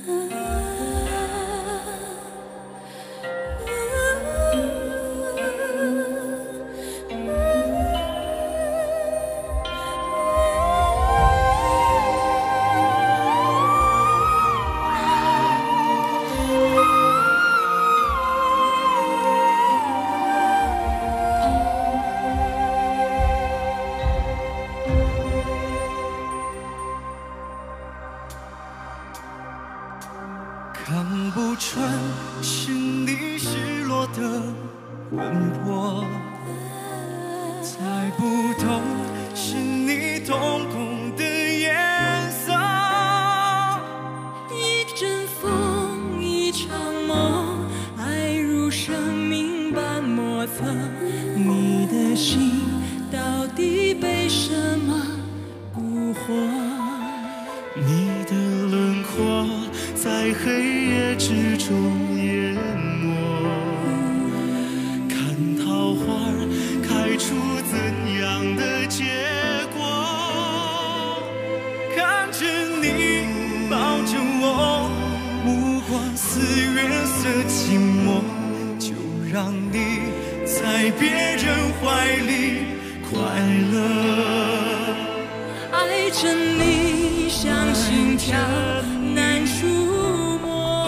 看不穿是你失落的魂魄，猜不透是你瞳孔的颜色。 一阵风，一场梦，爱如生命般莫测。你的心到底被什么蛊惑？ 你的轮廓在黑夜之中淹没，看桃花开出怎样的结果？看着你抱着我，目光似月色寂寞，就让你在别人怀里快乐。 爱着你像心跳难触摸，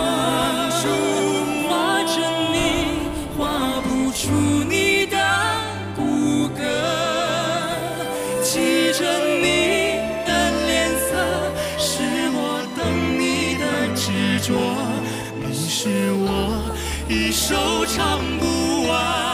画着你画不出你的骨骼，记着你的脸色，是我等你的执着，你是我一首唱不完。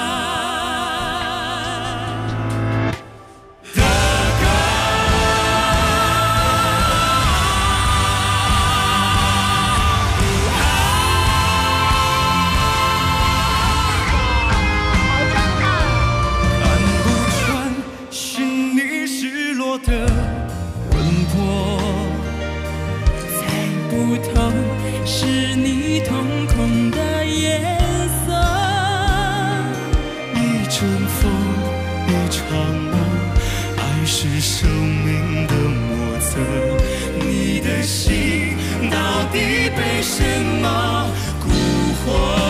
的魂魄， 猜不透是你瞳孔的颜色。 一阵风，一场梦，爱是生命的莫测。你的心到底被什么蛊惑？